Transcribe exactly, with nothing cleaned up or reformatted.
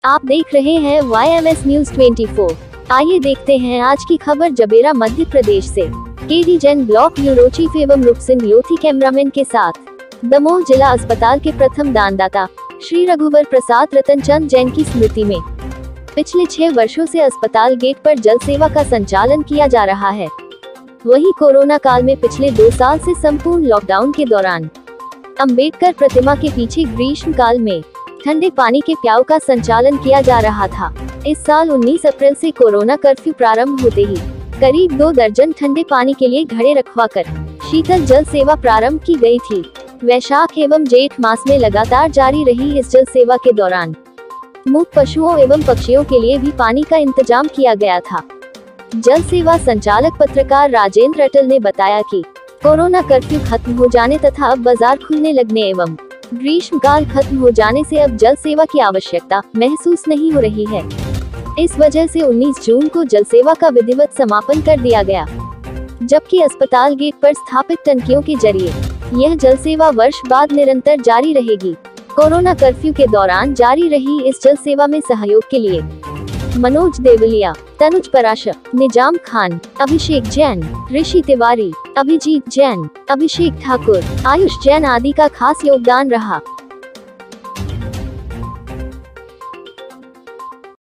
आप देख रहे हैं वाई एम एस न्यूज चौबीस। आइए देखते हैं आज की खबर जबेरा मध्य प्रदेश से। K D Jain block bureau chief एवं रूप सिंह लोधी कैमरामैन के साथ दमोह जिला अस्पताल के प्रथम दानदाता श्री रघुवर प्रसाद रतन चंद जैन की स्मृति में पिछले छह वर्षों से अस्पताल गेट पर जल सेवा का संचालन किया जा रहा है। वहीं कोरोना काल में पिछले दो साल से संपूर्ण लॉकडाउन के दौरान अंबेडकर प्रतिमा के पीछे ग्रीष्म काल में ठंडे पानी के प्याऊ का संचालन किया जा रहा था। इस साल उन्नीस अप्रैल से कोरोना कर्फ्यू प्रारंभ होते ही करीब दो दर्जन ठंडे पानी के लिए घड़े रखवाकर शीतल जल सेवा प्रारंभ की गई थी। वैशाख एवं जेठ मास में लगातार जारी रही इस जल सेवा के दौरान मूक पशुओं एवं पक्षियों के लिए भी पानी का इंतजाम किया गया था। जल सेवा संचालक पत्रकार राजेंद्र अटल ने बताया कि कोरोना कर्फ्यू खत्म हो जाने तथा अब बाजार खुलने लगने एवं ग्रीष्म काल खत्म हो जाने से अब जल सेवा की आवश्यकता महसूस नहीं हो रही है। इस वजह से उन्नीस जून को जल सेवा का विधिवत समापन कर दिया गया, जबकि अस्पताल गेट पर स्थापित टंकियों के जरिए यह जल सेवा वर्ष बाद निरंतर जारी रहेगी। कोरोना कर्फ्यू के दौरान जारी रही इस जल सेवा में सहयोग के लिए मनोज देवलिया, तनुज पराशर, निजाम खान, अभिषेक जैन, ऋषि तिवारी, अभिजीत जैन, अभिषेक ठाकुर, आयुष जैन आदि का खास योगदान रहा।